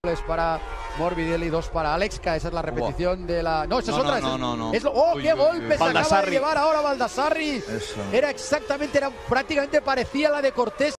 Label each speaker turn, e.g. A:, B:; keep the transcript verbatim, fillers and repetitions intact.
A: Para Morbidelli, dos para Alexca. Esa es la repetición de la... No, esa es
B: no,
A: otra.
B: No, no, no.
A: Es lo... ¡Oh,
B: uy,
A: qué
B: uy,
A: golpe!
B: uy.
A: Se acaba de llevar ahora Baldassarri. Era exactamente, era, prácticamente parecía la de Cortés.